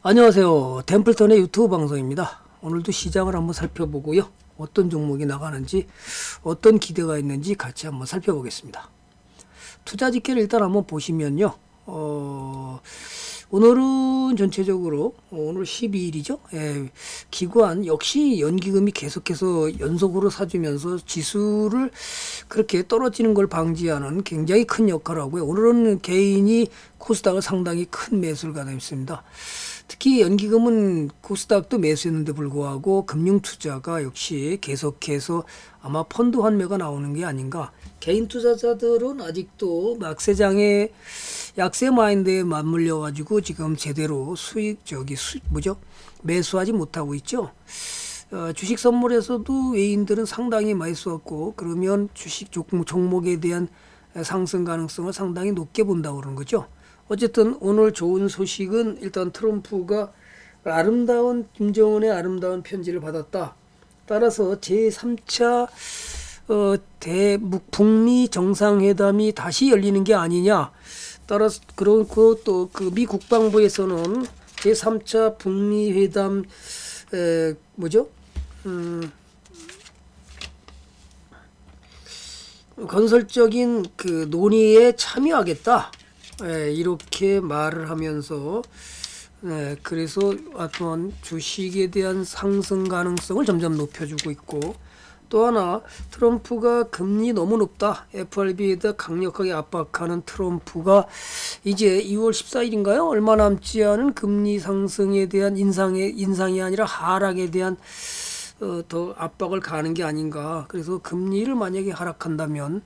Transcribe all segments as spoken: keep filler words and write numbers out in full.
안녕하세요. 템플턴의 유튜브 방송입니다. 오늘도 시장을 한번 살펴보고요. 어떤 종목이 나가는지 어떤 기대가 있는지 같이 한번 살펴보겠습니다. 투자 집계를 일단 한번 보시면요. 어, 오늘은 전체적으로 오늘 십이 일이죠. 예, 기관 역시 연기금이 계속해서 연속으로 사주면서 지수를 그렇게 떨어지는 걸 방지하는 굉장히 큰 역할을 하고요. 오늘은 개인이 코스닥을 상당히 큰 매수를 가담했습니다. 특히 연기금은 코스닥도 매수했는데 불구하고 금융투자가 역시 계속해서 아마 펀드 환매가 나오는 게 아닌가. 개인 투자자들은 아직도 막세장에 약세 마인드에 맞물려 가지고 지금 제대로 수익 저기 수 뭐죠 매수하지 못하고 있죠. 어, 주식 선물에서도 외인들은 상당히 많이 쏘았고, 그러면 주식 종목에 대한 상승 가능성을 상당히 높게 본다고 그러는 거죠. 어쨌든 오늘 좋은 소식은 일단 트럼프가 아름다운 김정은의 아름다운 편지를 받았다. 따라서 제삼 차 어, 대북미 정상회담이 다시 열리는 게 아니냐. 따라서 그렇고 또 그 미 국방부에서는 제삼 차 북미 회담 에, 뭐죠? 음, 건설적인 그 논의에 참여하겠다. 예, 이렇게 말을 하면서 예, 그래서 어떤 주식에 대한 상승 가능성을 점점 높여주고 있고, 또 하나 트럼프가 금리 너무 높다, 에프알비에다 강력하게 압박하는 트럼프가 이제 이월 십사일인가요? 얼마 남지 않은 금리 상승에 대한 인상의 인상이 아니라 하락에 대한 어, 더 압박을 가는 게 아닌가. 그래서 금리를 만약에 하락한다면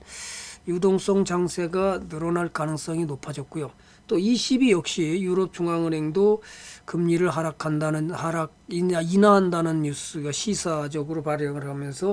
유동성 장세가 늘어날 가능성이 높아졌고요. 또 이십이 역시 유럽 중앙은행도 금리를 하락한다는 하락 인하, 인하한다는 뉴스가 시사적으로 발행을 하면서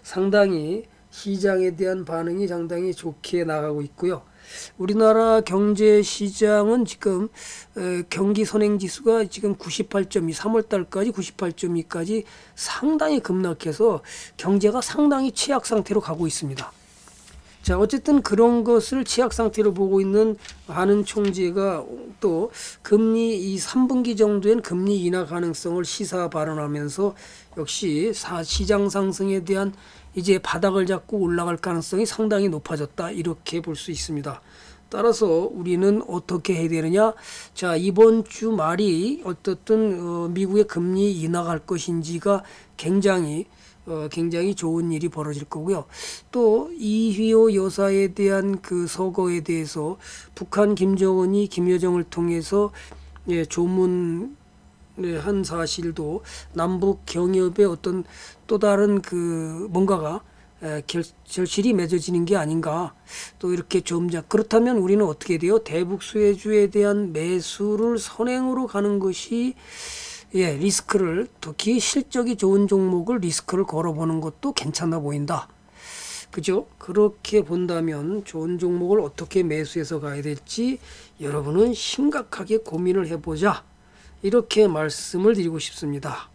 상당히 시장에 대한 반응이 상당히 좋게 나가고 있고요. 우리나라 경제 시장은 지금 에, 경기 선행 지수가 지금 구십팔 점 이, 삼월 달까지 구십팔 점 이까지 상당히 급락해서 경제가 상당히 취약 상태로 가고 있습니다. 자, 어쨌든 그런 것을 취약 상태로 보고 있는 많은 총재가 또 금리 이 삼 분기 정도엔 금리 인하 가능성을 시사 발언하면서 역시 사, 시장 상승에 대한 이제 바닥을 잡고 올라갈 가능성이 상당히 높아졌다, 이렇게 볼 수 있습니다. 따라서 우리는 어떻게 해야 되느냐. 자, 이번 주 말이 어떻든 어, 미국의 금리 인하갈 것인지가 굉장히 어, 굉장히 좋은 일이 벌어질 거고요. 또 이휘호 여사에 대한 그 서거에 대해서 북한 김정은이 김여정을 통해서 예, 조문 네, 한 사실도 남북 경협의 어떤 또 다른 그 뭔가가 에, 결, 절실히 맺어지는 게 아닌가. 또 이렇게 좀 자, 그렇다면 우리는 어떻게 돼요? 대북 수혜주에 대한 매수를 선행으로 가는 것이 예, 리스크를, 특히 실적이 좋은 종목을 리스크를 걸어보는 것도 괜찮아 보인다. 그죠? 그렇게 본다면 좋은 종목을 어떻게 매수해서 가야 될지 여러분은 심각하게 고민을 해보자, 이렇게 말씀을 드리고 싶습니다.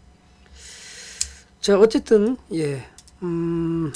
자, 어쨌든 예, 음,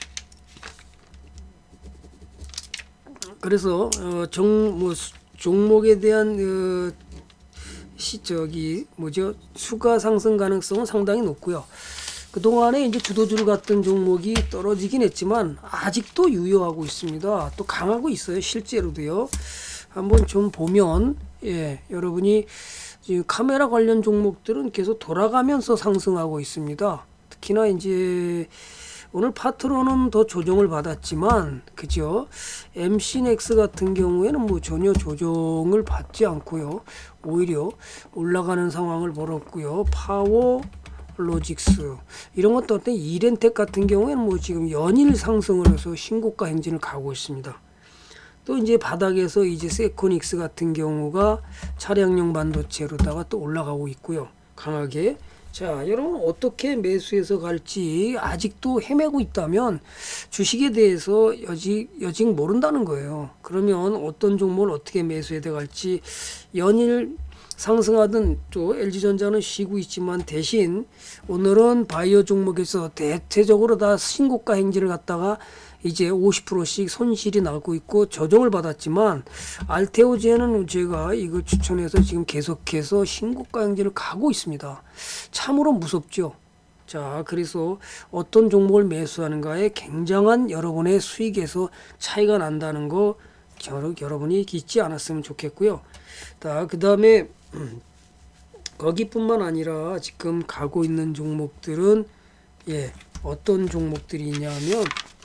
그래서 어, 종, 뭐, 종목에 대한 어, 시 저기 뭐죠 수가 상승 가능성은 상당히 높고요. 그 동안에 이제 주도주를 갔던 종목이 떨어지긴 했지만 아직도 유효하고 있습니다. 또 강하고 있어요, 실제로도요. 한번 좀 보면 예, 여러분이 지금 카메라 관련 종목들은 계속 돌아가면서 상승하고 있습니다. 특히나 이제 오늘 파트로는 더 조정을 받았지만, 그죠? 엠씨넥스 같은 경우에는 뭐 전혀 조정을 받지 않고요. 오히려 올라가는 상황을 벌었고요. 파워 로직스 이런 것도 어때? 이렌텍 같은 경우에는 뭐 지금 연일 상승을 해서 신고가 행진을 가고 있습니다. 또 이제 바닥에서 이제 세코닉스 같은 경우가 차량용 반도체로다가 또 올라가고 있고요, 강하게. 자, 여러분 어떻게 매수해서 갈지 아직도 헤매고 있다면 주식에 대해서 여직, 여직 모른다는 거예요. 그러면 어떤 종목을 어떻게 매수해야 갈지, 연일 상승하던 또 엘지전자는 쉬고 있지만 대신 오늘은 바이오 종목에서 대체적으로 다 신고가 행진을 갖다가 이제 오십 퍼센트씩 손실이 나고 있고 조정을 받았지만 알테오젠은 제가 이거 추천해서 지금 계속해서 신고가 형제를 가고 있습니다. 참으로 무섭죠. 자, 그래서 어떤 종목을 매수하는가에 굉장한 여러분의 수익에서 차이가 난다는 거 여러분이 잊지 않았으면 좋겠고요. 자, 그 다음에 거기뿐만 아니라 지금 가고 있는 종목들은 예, 어떤 종목들이 있냐면,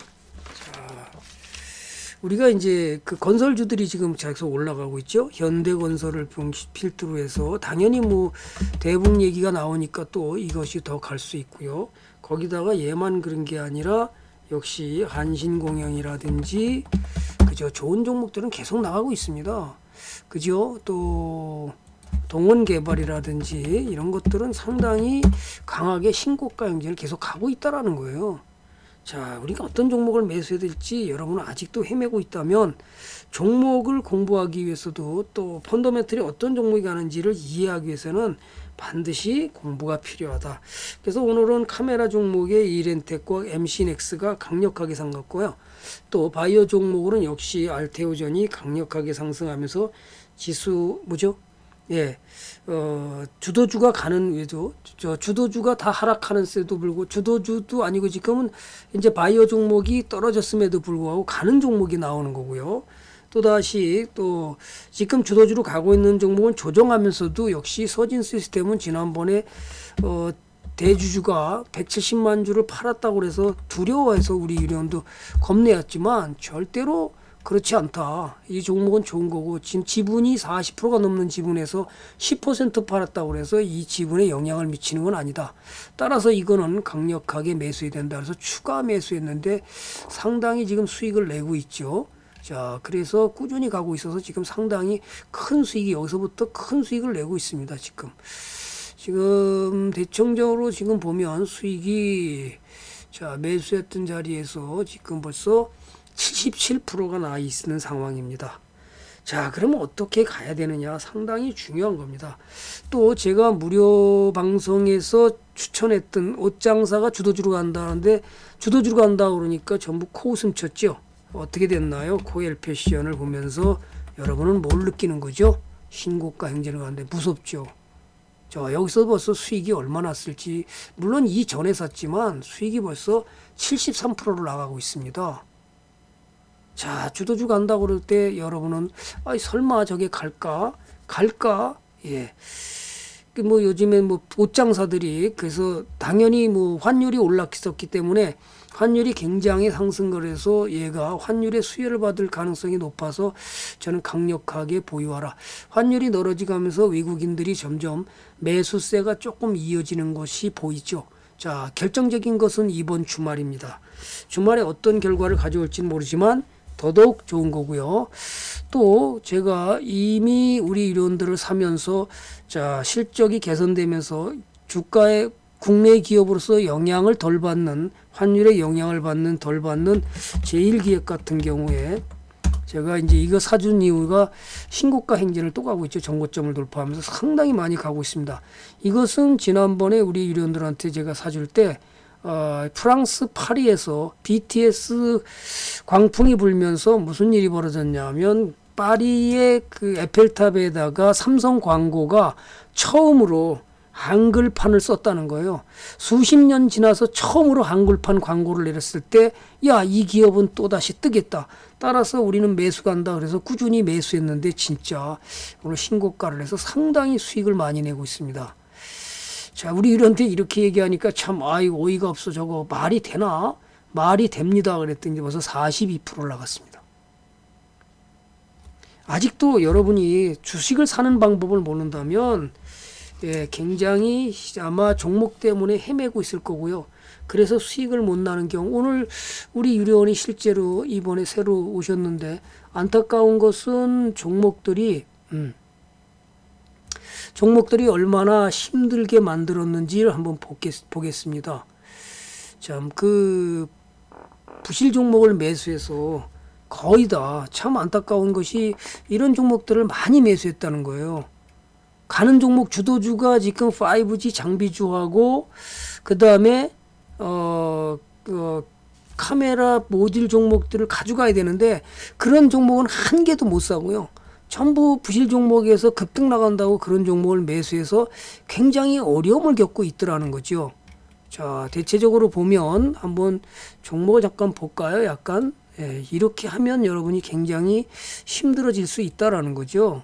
자, 우리가 이제 그 건설주들이 지금 계속 올라가고 있죠. 현대건설을 필두로 해서 당연히 뭐 대북 얘기가 나오니까 또 이것이 더 갈 수 있고요. 거기다가 얘만 그런 게 아니라 역시 한신공영이라든지 그죠, 좋은 종목들은 계속 나가고 있습니다. 그죠? 또 동원개발이라든지 이런 것들은 상당히 강하게 신고가 형제를 계속 가고 있다라는 거예요. 자, 우리가 어떤 종목을 매수해야 될지 여러분은 아직도 헤매고 있다면 종목을 공부하기 위해서도 또 펀더멘털이 어떤 종목이 가는지를 이해하기 위해서는 반드시 공부가 필요하다. 그래서 오늘은 카메라 종목의 이렌텍과 엠씨넥스가 강력하게 상승했고요. 또 바이오 종목으로는 역시 알테오전이 강력하게 상승하면서 지수 뭐죠? 예, 어, 주도주가 가는 외도, 저 주도주가 다 하락하는 셈도 불구하고 주도주도 아니고 지금은 이제 바이오 종목이 떨어졌음에도 불구하고 가는 종목이 나오는 거고요. 또 다시 또 지금 주도주로 가고 있는 종목은 조정하면서도 역시 서진 시스템은 지난번에 어, 대주주가 백칠십만 주를 팔았다고 해서 두려워해서 우리 유료원도 겁내었지만 절대로 그렇지 않다. 이 종목은 좋은 거고 지금 지분이 사십 퍼센트가 넘는 지분에서 십 퍼센트 팔았다고 해서 이 지분에 영향을 미치는 건 아니다. 따라서 이거는 강력하게 매수해야 된다. 그래서 추가 매수했는데 상당히 지금 수익을 내고 있죠. 자, 그래서 꾸준히 가고 있어서 지금 상당히 큰 수익이 여기서부터 큰 수익을 내고 있습니다. 지금 지금 대청적으로 지금 보면 수익이 자 매수했던 자리에서 지금 벌써 칠십칠 퍼센트가 나 있는 상황입니다. 자, 그러면 어떻게 가야 되느냐 상당히 중요한 겁니다. 또 제가 무료 방송에서 추천했던 옷장사가 주도주로 간다는데 주도주로 간다 그러니까 전부 코웃음 쳤죠. 어떻게 됐나요? 코엘 패션을 보면서 여러분은 뭘 느끼는 거죠? 신고가 행진을 가는데 무섭죠. 자, 여기서 벌써 수익이 얼마 났을지 물론 이전에 샀지만 수익이 벌써 칠십삼 퍼센트로 나가고 있습니다. 자, 주도주 간다고 그럴 때 여러분은 아, 설마 저게 갈까? 갈까? 예. 뭐 요즘에 뭐 옷장사들이 그래서 당연히 뭐 환율이 올랐었기 때문에 환율이 굉장히 상승을 해서 얘가 환율의 수혜를 받을 가능성이 높아서 저는 강력하게 보유하라. 환율이 떨어지면서 외국인들이 점점 매수세가 조금 이어지는 것이 보이죠. 자, 결정적인 것은 이번 주말입니다. 주말에 어떤 결과를 가져올지는 모르지만 더더욱 좋은 거고요. 또 제가 이미 우리 유료원들을 사면서 자 실적이 개선되면서 주가에 국내 기업으로서 영향을 덜 받는 환율의 영향을 받는 덜 받는 제일기업 같은 경우에 제가 이제 이거 사준 이유가 신고가 행진을 또 가고 있죠. 정고점을 돌파하면서 상당히 많이 가고 있습니다. 이것은 지난번에 우리 유료원들한테 제가 사줄 때 어, 프랑스 파리에서 비티에스 광풍이 불면서 무슨 일이 벌어졌냐면 파리의 그 에펠탑에다가 삼성 광고가 처음으로 한글판을 썼다는 거예요. 수십 년 지나서 처음으로 한글판 광고를 내렸을 때 야, 이 기업은 또다시 뜨겠다. 따라서 우리는 매수 간다. 그래서 꾸준히 매수했는데 진짜 오늘 신고가를 해서 상당히 수익을 많이 내고 있습니다. 자, 우리 이런데 이렇게 얘기하니까 참 아이 어이가 없어. 저거 말이 되나? 말이 됩니다. 그랬더니 벌써 사십이 퍼센트 올라갔습니다. 아직도 여러분이 주식을 사는 방법을 모른다면 예, 굉장히 아마 종목 때문에 헤매고 있을 거고요. 그래서 수익을 못 나는 경우 오늘 우리 유료원이 실제로 이번에 새로 오셨는데 안타까운 것은 종목들이 음, 종목들이 얼마나 힘들게 만들었는지를 한번 보겠, 보겠습니다. 참, 그, 부실 종목을 매수해서 거의 다 참 안타까운 것이 이런 종목들을 많이 매수했다는 거예요. 가는 종목 주도주가 지금 파이브지 장비주하고, 그 다음에, 어, 어, 카메라 모듈 종목들을 가져가야 되는데 그런 종목은 한 개도 못 사고요. 전부 부실 종목에서 급등 나간다고 그런 종목을 매수해서 굉장히 어려움을 겪고 있더라는 거죠. 자, 대체적으로 보면 한번 종목을 잠깐 볼까요? 약간 예, 이렇게 하면 여러분이 굉장히 힘들어질 수 있다라는 거죠.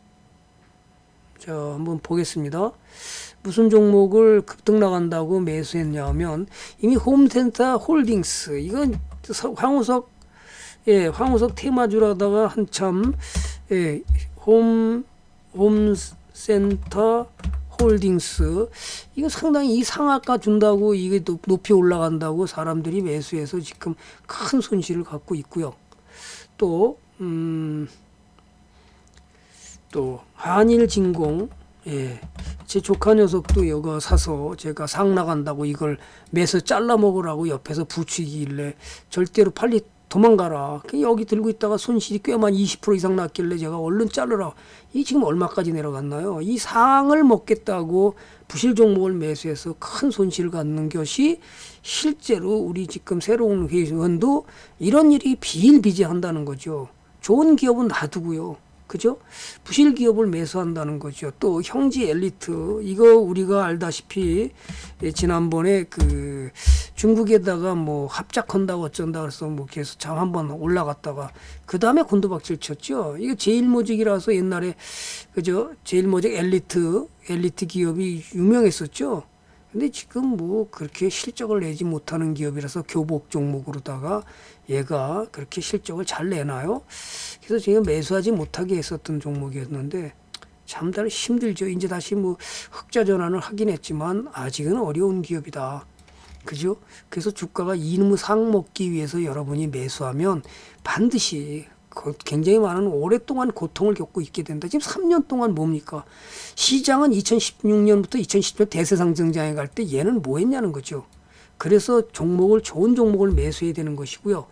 자, 한번 보겠습니다. 무슨 종목을 급등 나간다고 매수했냐 하면 이미 홈센터 홀딩스, 이건 황우석 예, 황우석 테마주라다가 한참 예, 홈 홈센터 홀딩스, 이거 상당히 이 상한가 준다고 이게 높이 올라간다고 사람들이 매수해서 지금 큰 손실을 갖고 있고요. 또 음, 또 한일진공, 예, 제 조카 녀석도 이거 사서 제가 상 나간다고 이걸 매서 잘라 먹으라고 옆에서 부추기길래 절대로 빨리 도망가라. 여기 들고 있다가 손실이 꽤만 이십 퍼센트 이상 났길래 제가 얼른 자르라. 이 지금 얼마까지 내려갔나요? 이 상을 먹겠다고 부실 종목을 매수해서 큰 손실을 갖는 것이 실제로 우리 지금 새로운 회원도 이런 일이 비일비재한다는 거죠. 좋은 기업은 놔두고요. 그죠? 부실 기업을 매수한다는 거죠. 또 형지 엘리트, 이거 우리가 알다시피 지난번에 그 중국에다가 뭐 합작한다고 어쩐다 그래서 뭐 계속 장 한번 올라갔다가 그 다음에 곤두박질 쳤죠. 이거 제일모직이라서 옛날에 그죠? 제일모직 엘리트 엘리트 기업이 유명했었죠. 근데 지금 뭐 그렇게 실적을 내지 못하는 기업이라서 교복 종목으로다가 얘가 그렇게 실적을 잘 내나요? 그래서 제가 매수하지 못하게 했었던 종목이었는데 참 힘들죠. 이제 다시 뭐 흑자 전환을 하긴 했지만 아직은 어려운 기업이다. 그죠? 그래서 주가가 이무상 먹기 위해서 여러분이 매수하면 반드시 굉장히 많은 오랫동안 고통을 겪고 있게 된다. 지금 삼 년 동안 뭡니까? 시장은 이천십육 년부터 이천십 년 대세상승장에 갈 때 얘는 뭐 했냐는 거죠. 그래서 종목을 좋은 종목을 매수해야 되는 것이고요.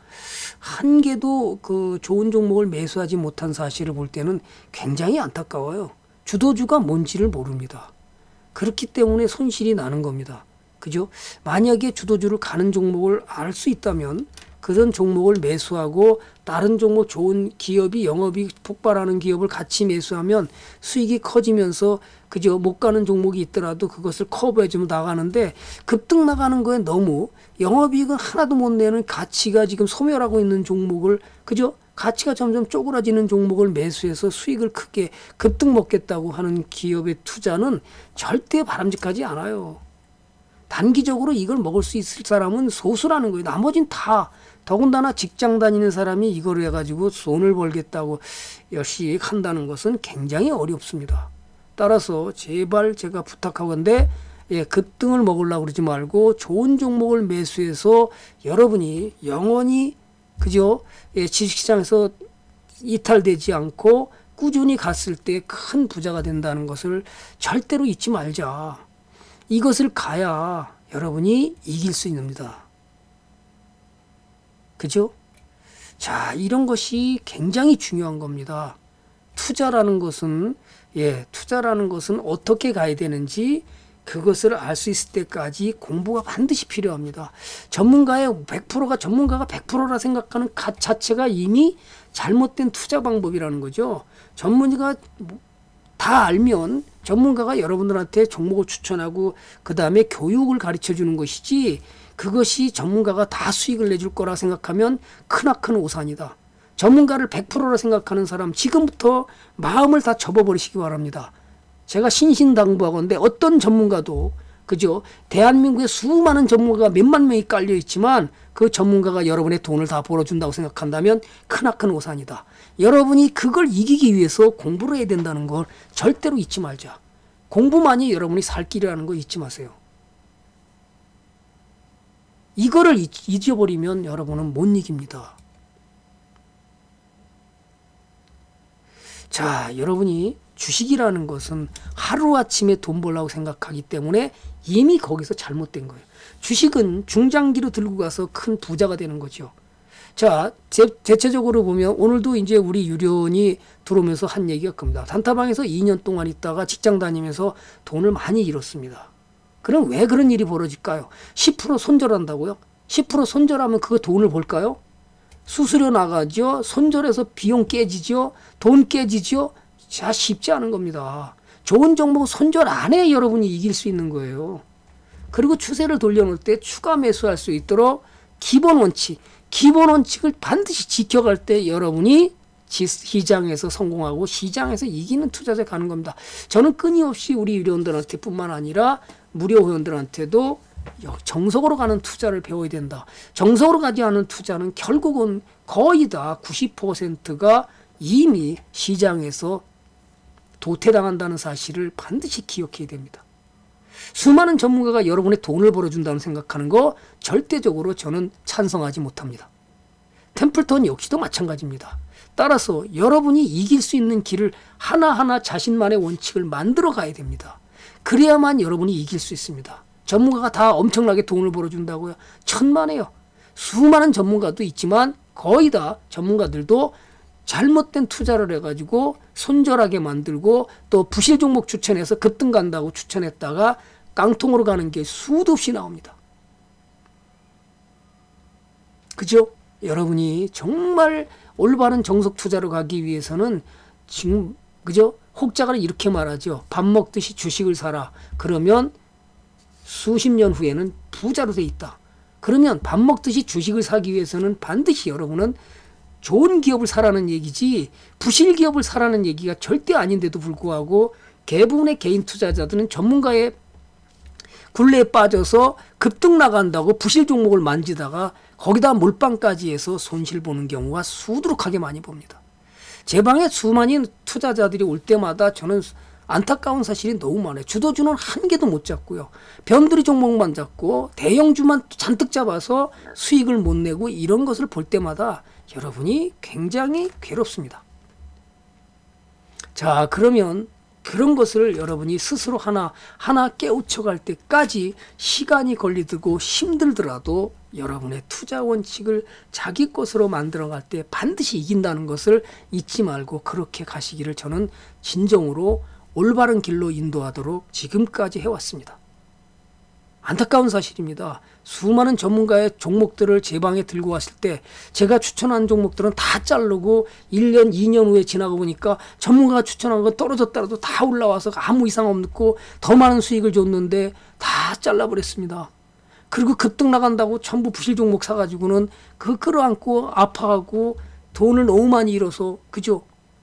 한 개도 그 좋은 종목을 매수하지 못한 사실을 볼 때는 굉장히 안타까워요. 주도주가 뭔지를 모릅니다. 그렇기 때문에 손실이 나는 겁니다. 그죠? 만약에 주도주를 가는 종목을 알 수 있다면 그런 종목을 매수하고 다른 종목 좋은 기업이 영업이 폭발하는 기업을 같이 매수하면 수익이 커지면서 그죠? 못 가는 종목이 있더라도 그것을 커버해주면 나가는데 급등 나가는 거에 너무 영업이익은 하나도 못 내는 가치가 지금 소멸하고 있는 종목을 그죠? 가치가 점점 쪼그라지는 종목을 매수해서 수익을 크게 급등 먹겠다고 하는 기업의 투자는 절대 바람직하지 않아요. 단기적으로 이걸 먹을 수 있을 사람은 소수라는 거예요. 나머진 다 더군다나 직장 다니는 사람이 이걸 해가지고 돈을 벌겠다고 열심히 한다는 것은 굉장히 어렵습니다. 따라서 제발 제가 부탁하건대 예, 급등을 먹으려고 그러지 말고 좋은 종목을 매수해서 여러분이 영원히 그죠? 예, 주식시장에서 이탈되지 않고 꾸준히 갔을 때 큰 부자가 된다는 것을 절대로 잊지 말자. 이것을 가야 여러분이 이길 수 있습니다. 그죠? 자, 이런 것이 굉장히 중요한 겁니다. 투자라는 것은, 예, 투자라는 것은 어떻게 가야 되는지 그것을 알 수 있을 때까지 공부가 반드시 필요합니다. 전문가의 백 퍼센트가 전문가가 백 퍼센트라 생각하는 것 자체가 이미 잘못된 투자 방법이라는 거죠. 전문가가 다 알면 전문가가 여러분들한테 종목을 추천하고 그 다음에 교육을 가르쳐 주는 것이지 그것이 전문가가 다 수익을 내줄 거라 생각하면 크나큰 오산이다. 전문가를 백 퍼센트라 생각하는 사람 지금부터 마음을 다 접어버리시기 바랍니다. 제가 신신당부하건데 어떤 전문가도 그죠? 대한민국에 수많은 전문가가 몇만 명이 깔려 있지만 그 전문가가 여러분의 돈을 다 벌어준다고 생각한다면 크나큰 오산이다. 여러분이 그걸 이기기 위해서 공부를 해야 된다는 걸 절대로 잊지 말자. 공부만이 여러분이 살 길이라는 거 잊지 마세요. 이거를 잊어버리면 여러분은 못 이깁니다. 자, 여러분이 주식이라는 것은 하루아침에 돈 벌라고 생각하기 때문에 이미 거기서 잘못된 거예요. 주식은 중장기로 들고 가서 큰 부자가 되는 거죠. 자, 제, 대체적으로 보면 오늘도 이제 우리 유료원이 들어오면서 한 얘기가 겁니다. 단타방에서 이 년 동안 있다가 직장 다니면서 돈을 많이 잃었습니다. 그럼 왜 그런 일이 벌어질까요? 십 퍼센트 손절한다고요? 십 퍼센트 손절하면 그거 돈을 벌까요? 수수료 나가죠. 손절해서 비용 깨지죠. 돈 깨지죠. 자, 쉽지 않은 겁니다. 좋은 종목 손절 안 해 여러분이 이길 수 있는 거예요. 그리고 추세를 돌려놓을 때 추가 매수할 수 있도록 기본 원칙, 기본 원칙을 반드시 지켜갈 때 여러분이 시장에서 성공하고 시장에서 이기는 투자자에 가는 겁니다. 저는 끊임없이 우리 유료원들한테 뿐만 아니라 무료 회원들한테도 정석으로 가는 투자를 배워야 된다. 정석으로 가지 않은 투자는 결국은 거의 다 구십 퍼센트가 이미 시장에서 도태당한다는 사실을 반드시 기억해야 됩니다. 수많은 전문가가 여러분의 돈을 벌어준다는 생각하는 거 절대적으로 저는 찬성하지 못합니다. 템플턴 역시도 마찬가지입니다. 따라서 여러분이 이길 수 있는 길을 하나하나 자신만의 원칙을 만들어 가야 됩니다. 그래야만 여러분이 이길 수 있습니다. 전문가가 다 엄청나게 돈을 벌어준다고요? 천만에요. 수많은 전문가도 있지만 거의 다 전문가들도 잘못된 투자를 해가지고 손절하게 만들고 또 부실 종목 추천해서 급등 간다고 추천했다가 깡통으로 가는 게 수도 없이 나옵니다. 그죠? 여러분이 정말 올바른 정석 투자로 가기 위해서는 지금 그죠? 혹자가 이렇게 말하죠. 밥 먹듯이 주식을 사라. 그러면 수십 년 후에는 부자로 돼 있다. 그러면 밥 먹듯이 주식을 사기 위해서는 반드시 여러분은 좋은 기업을 사라는 얘기지 부실 기업을 사라는 얘기가 절대 아닌데도 불구하고 대부분의 개인 투자자들은 전문가의 굴레에 빠져서 급등 나간다고 부실 종목을 만지다가 거기다 몰빵까지 해서 손실 보는 경우가 수두룩하게 많이 봅니다. 제 방에 수많은 투자자들이 올 때마다 저는 안타까운 사실이 너무 많아요. 주도주는 한 개도 못 잡고요. 변두리 종목만 잡고 대형주만 잔뜩 잡아서 수익을 못 내고 이런 것을 볼 때마다 여러분이 굉장히 괴롭습니다. 자, 그러면 그런 것을 여러분이 스스로 하나 하나 깨우쳐갈 때까지 시간이 걸리고 힘들더라도 여러분의 투자 원칙을 자기 것으로 만들어갈 때 반드시 이긴다는 것을 잊지 말고 그렇게 가시기를 저는 진정으로 올바른 길로 인도하도록 지금까지 해왔습니다. 안타까운 사실입니다. 수많은 전문가의 종목들을 제 방에 들고 왔을 때 제가 추천한 종목들은 다 자르고 일 년, 이 년 후에 지나고 보니까 전문가가 추천한 건 떨어졌더라도 다 올라와서 아무 이상 없고 더 많은 수익을 줬는데 다 잘라버렸습니다. 그리고 급등 나간다고 전부 부실 종목 사가지고는 그 끌어안고 아파하고 돈을 너무 많이 잃어서 그죠?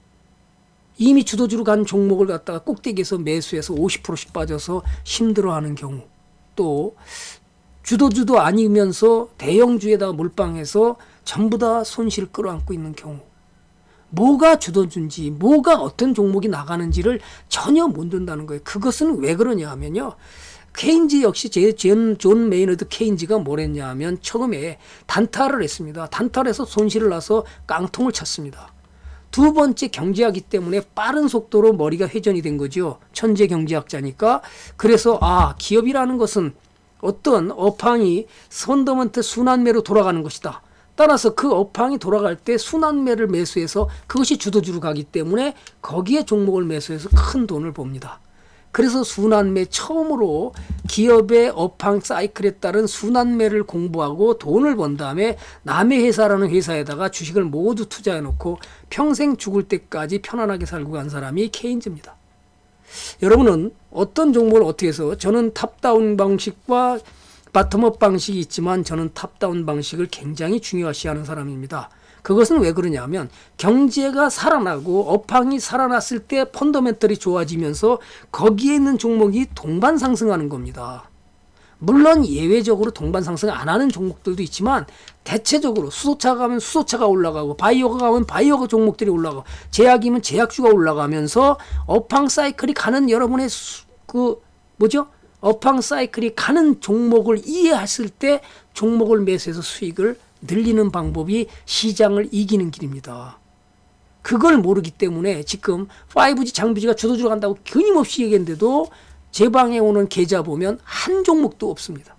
이미 주도주로 간 종목을 갖다가 꼭대기에서 매수해서 오십 퍼센트씩 빠져서 힘들어하는 경우, 또 주도주도 아니면서 대형주에다가 몰빵해서 전부 다 손실을 끌어안고 있는 경우, 뭐가 주도주인지 뭐가 어떤 종목이 나가는지를 전혀 못 든다는 거예요. 그것은 왜 그러냐 하면요, 케인즈 역시 제, 존 메이너드 케인즈가 뭘 했냐 하면 처음에 단타를 했습니다. 단타를 해서 손실을 나서 깡통을 쳤습니다. 두 번째 경제학이기 때문에 빠른 속도로 머리가 회전이 된 거죠. 천재 경제학자니까. 그래서 아, 기업이라는 것은 어떤 업황이 펀더먼트 순환매로 돌아가는 것이다. 따라서 그 업황이 돌아갈 때 순환매를 매수해서 그것이 주도주로 가기 때문에 거기에 종목을 매수해서 큰 돈을 봅니다. 그래서 순환매 처음으로 기업의 업황 사이클에 따른 순환매를 공부하고 돈을 번 다음에 남의 회사라는 회사에다가 주식을 모두 투자해 놓고 평생 죽을 때까지 편안하게 살고 간 사람이 케인즈입니다. 여러분은 어떤 종목을 어떻게 해서, 저는 탑다운 방식과 바텀업 방식이 있지만 저는 탑다운 방식을 굉장히 중요시하는 사람입니다. 그것은 왜 그러냐면 경제가 살아나고 업황이 살아났을 때 펀더멘털이 좋아지면서 거기에 있는 종목이 동반 상승하는 겁니다. 물론 예외적으로 동반 상승 안 하는 종목들도 있지만 대체적으로 수소차가 가면 수소차가 올라가고 바이오가 가면 바이오 종목들이 올라가고 제약이면 제약주가 올라가면서 업황 사이클이 가는 여러분의 수, 그 뭐죠? 업황 사이클이 가는 종목을 이해했을 때 종목을 매수해서 수익을 늘리는 방법이 시장을 이기는 길입니다. 그걸 모르기 때문에 지금 파이브지 장비지가 주도주로 간다고 끊임없이 얘기했는데도 제 방에 오는 계좌 보면 한 종목도 없습니다.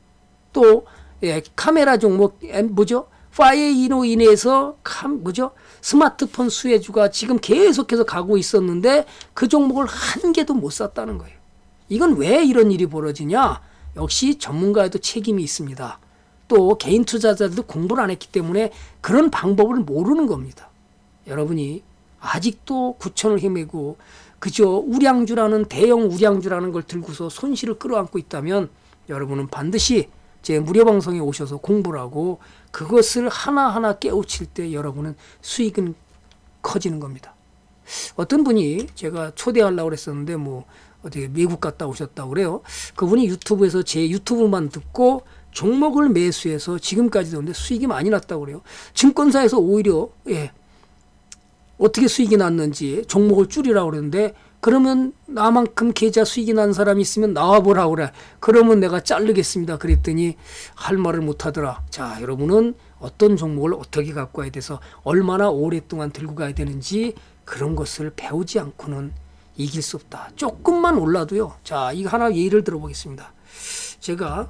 또 예, 카메라 종목 뭐죠? 파이에이노 인해서 캄, 뭐죠? 스마트폰 수혜주가 지금 계속해서 가고 있었는데 그 종목을 한 개도 못 샀다는 거예요. 이건 왜 이런 일이 벌어지냐? 역시 전문가에도 책임이 있습니다. 또 개인 투자자들도 공부를 안 했기 때문에 그런 방법을 모르는 겁니다. 여러분이 아직도 구천을 헤매고 그저 우량주라는 대형 우량주라는 걸 들고서 손실을 끌어안고 있다면 여러분은 반드시 제 무료 방송에 오셔서 공부를 하고 그것을 하나하나 깨우칠 때 여러분은 수익은 커지는 겁니다. 어떤 분이 제가 초대하려고 그랬었는데 뭐 어디 미국 갔다 오셨다고 그래요. 그분이 유튜브에서 제 유튜브만 듣고 종목을 매수해서 지금까지도 근데 수익이 많이 났다고 그래요. 증권사에서 오히려 예, 어떻게 수익이 났는지 종목을 줄이라고 그러는데 그러면 나만큼 계좌 수익이 난 사람이 있으면 나와보라고 그래. 그러면 내가 자르겠습니다. 그랬더니 할 말을 못하더라. 자, 여러분은 어떤 종목을 어떻게 갖고 와야 돼서 얼마나 오랫동안 들고 가야 되는지 그런 것을 배우지 않고는 이길 수 없다. 조금만 올라도요. 자, 이거 하나 예를 들어보겠습니다. 제가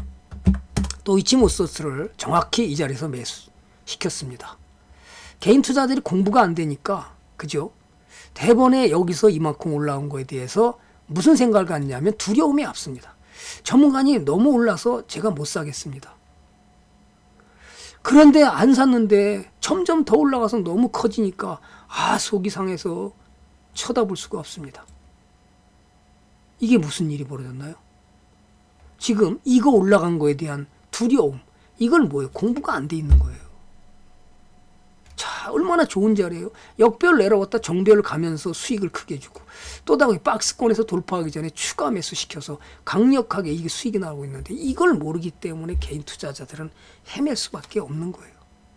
도이치모터스를 정확히 이 자리에서 매수시켰습니다. 개인 투자들이 공부가 안 되니까 그죠? 대번에 여기서 이만큼 올라온 거에 대해서 무슨 생각을 갖냐면 두려움이 앞섭니다. 전문가님 너무 올라서 제가 못 사겠습니다. 그런데 안 샀는데 점점 더 올라가서 너무 커지니까 아 속이 상해서 쳐다볼 수가 없습니다. 이게 무슨 일이 벌어졌나요? 지금 이거 올라간 거에 대한 두려움, 이걸 뭐예요? 공부가 안 돼 있는 거예요. 자, 얼마나 좋은 자리예요. 역별 내려왔다 정별 가면서 수익을 크게 주고 또 다음에 박스권에서 돌파하기 전에 추가 매수 시켜서 강력하게 이게 수익이 나오고 있는데 이걸 모르기 때문에 개인 투자자들은 헤맬 수밖에 없는 거예요.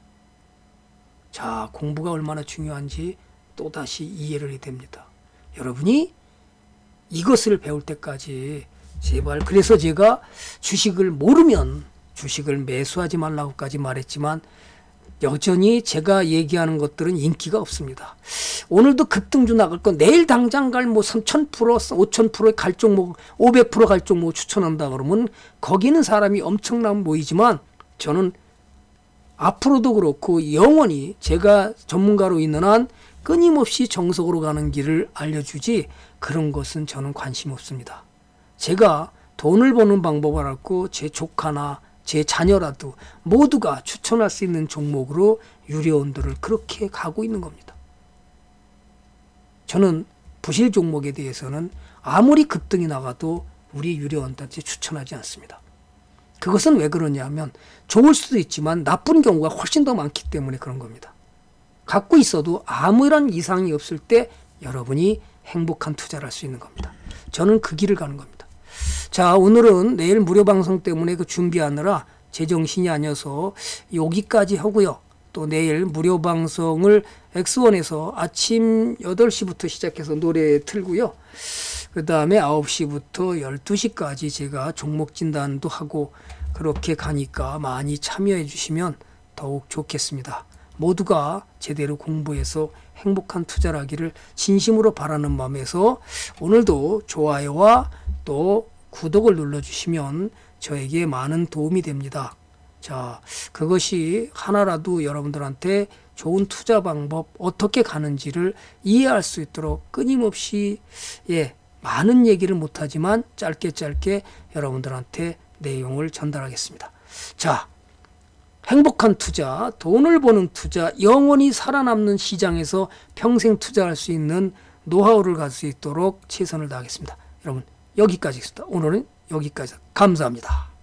자, 공부가 얼마나 중요한지 또다시 이해를 해야 됩니다. 여러분이 이것을 배울 때까지 제발, 그래서 제가 주식을 모르면 주식을 매수하지 말라고까지 말했지만 여전히 제가 얘기하는 것들은 인기가 없습니다. 오늘도 급등주 나갈 거 내일 당장 갈 뭐 삼천 퍼센트, 오천 퍼센트 갈 종목, 오백 퍼센트 갈 종목 추천한다 그러면 거기는 사람이 엄청나게 모이지만 저는 앞으로도 그렇고 영원히 제가 전문가로 있는 한 끊임없이 정석으로 가는 길을 알려주지 그런 것은 저는 관심 없습니다. 제가 돈을 버는 방법을 알고 제 조카나 제 자녀라도 모두가 추천할 수 있는 종목으로 유료원들을 그렇게 가고 있는 겁니다. 저는 부실 종목에 대해서는 아무리 급등이 나가도 우리 유료원들한테 추천하지 않습니다. 그것은 왜 그러냐면 좋을 수도 있지만 나쁜 경우가 훨씬 더 많기 때문에 그런 겁니다. 갖고 있어도 아무런 이상이 없을 때 여러분이 행복한 투자를 할 수 있는 겁니다. 저는 그 길을 가는 겁니다. 자, 오늘은 내일 무료 방송 때문에 그 준비하느라 제정신이 아니어서 여기까지 하고요. 또 내일 무료 방송을 엑스원에서 아침 여덟 시부터 시작해서 노래 틀고요. 그 다음에 아홉 시부터 열두 시까지 제가 종목 진단도 하고 그렇게 가니까 많이 참여해 주시면 더욱 좋겠습니다. 모두가 제대로 공부해서 행복한 투자를 하기를 진심으로 바라는 마음에서 오늘도 좋아요와 또 구독을 눌러주시면 저에게 많은 도움이 됩니다. 자, 그것이 하나라도 여러분들한테 좋은 투자 방법 어떻게 가는지를 이해할 수 있도록 끊임없이 예 많은 얘기를 못하지만 짧게 짧게 여러분들한테 내용을 전달하겠습니다. 자, 행복한 투자, 돈을 버는 투자, 영원히 살아남는 시장에서 평생 투자할 수 있는 노하우를 가질 수 있도록 최선을 다하겠습니다. 여러분 여기까지 있습니다. 오늘은 여기까지. 감사합니다.